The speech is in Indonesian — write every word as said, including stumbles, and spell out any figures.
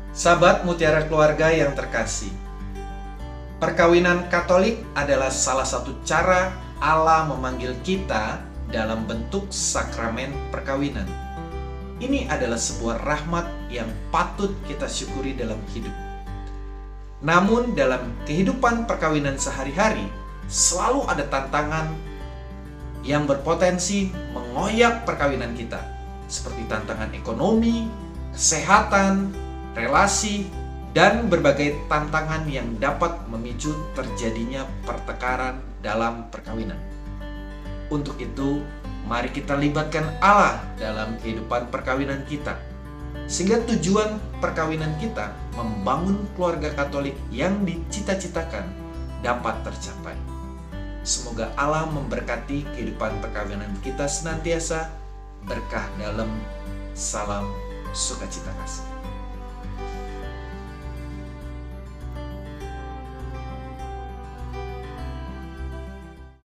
Sahabat Mutiara Keluarga yang terkasih, perkawinan Katolik adalah salah satu cara Allah memanggil kita dalam bentuk sakramen perkawinan. Ini adalah sebuah rahmat yang patut kita syukuri dalam hidup. Namun dalam kehidupan perkawinan sehari-hari, selalu ada tantangan yang berpotensi mengoyak perkawinan kita, seperti tantangan ekonomi, kesehatan, relasi, dan berbagai tantangan yang dapat memicu terjadinya pertengkaran dalam perkawinan. Untuk itu, mari kita libatkan Allah dalam kehidupan perkawinan kita, sehingga tujuan perkawinan kita membangun keluarga Katolik yang dicita-citakan dapat tercapai. Semoga Allah memberkati kehidupan perkawinan kita senantiasa berkah dalam. Salam sukacita kasih.